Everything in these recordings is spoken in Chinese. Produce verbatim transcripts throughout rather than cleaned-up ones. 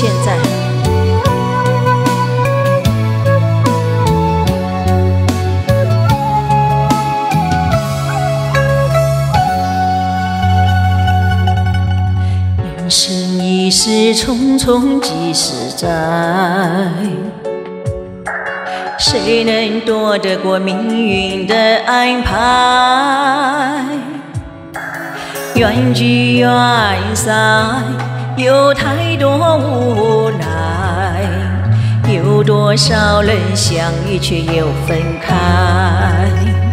现在。人生一世匆匆几十载，谁能躲得过命运的安排？缘聚缘散，有太多无奈，有多少人相遇却又分开？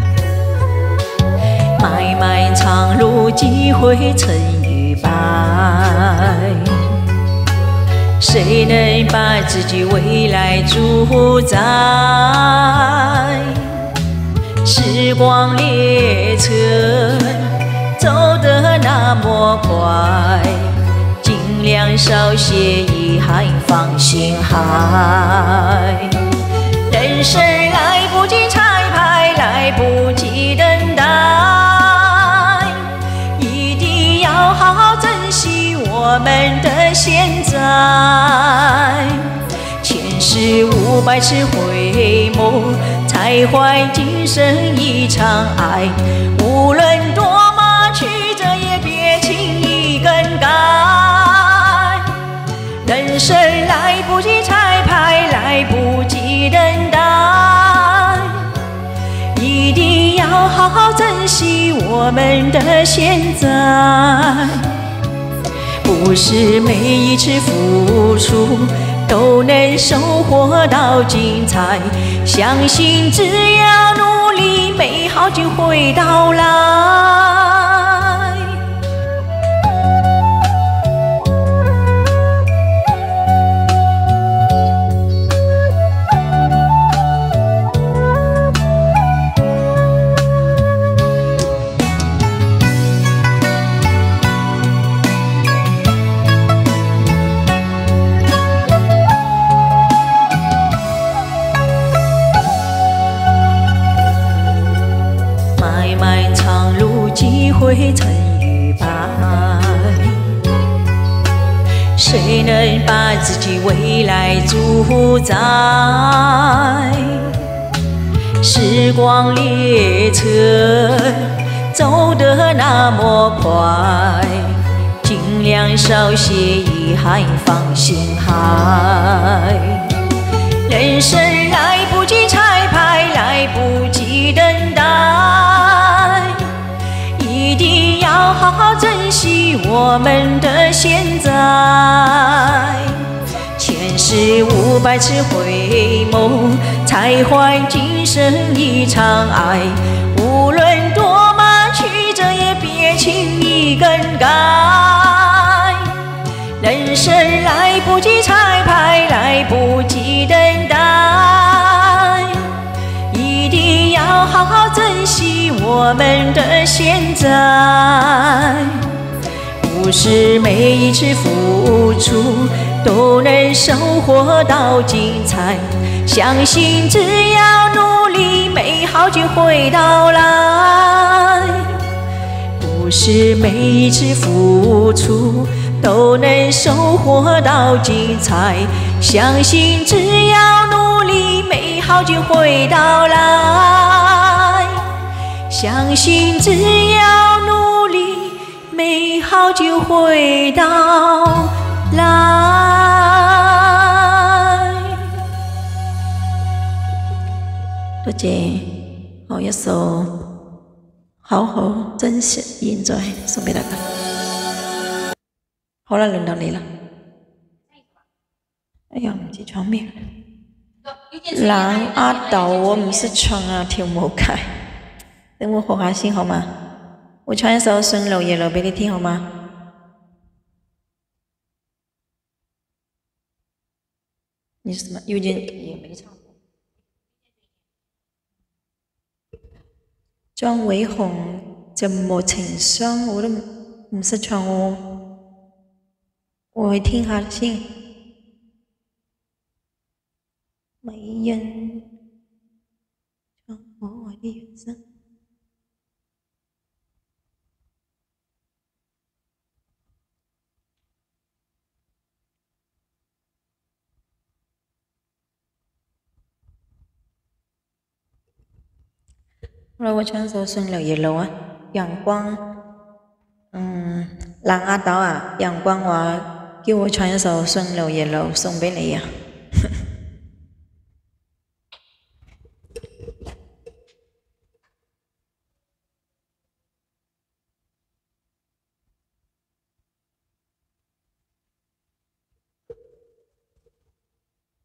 漫漫长路，几回尘与白，谁能把自己未来主宰？时光列车走得那么快，尽量少些遗憾放心海。人生来不及彩排，来不及等待，一定要好好珍惜我们的现在。千世五百次回眸，才换今生一场爱。无论多么曲折，也别轻易更改。人生来不及彩排，来不及等待，一定要好好珍惜我们的现在。不是每一次付出都能收获到精彩，相信只要努力，美好就会到来。几回尘与白，谁能把自己未来主宰？时光列车走得那么快，尽量少些遗憾放心海。人生来不及彩排，来不及等待，一定要好好珍惜我们的现在。千世五百次回眸，才换今生一场爱。无论多么曲折，也别轻易更改。人生来不及彩排，来不及等待，一定要好好珍惜我们的现在。不是每一次付出都能收获到精彩，相信只要努力，美好就会到来。不是每一次付出都能收获到精彩，相信只要努力，美好就会到来。相信只要努力，美好就会到来。多謝，好一首好好珍惜現在，送俾大家。好啦，輪到你啦。哎呀，唔知唱咩？狼阿斗，我唔識唱啊，跳舞界。等我學下先好嗎？我唱一首《順路夜路》俾你聽好嗎？你是什麼？有點也沒唱過。張偉雄就無情傷，我都唔識唱喎。我去聽下先。美人唱可愛的人生。 后来我唱一首《顺流野路》啊，阳光，嗯，蓝阿斗啊，阳光話叫我唱一首《順流野路》送俾你啊。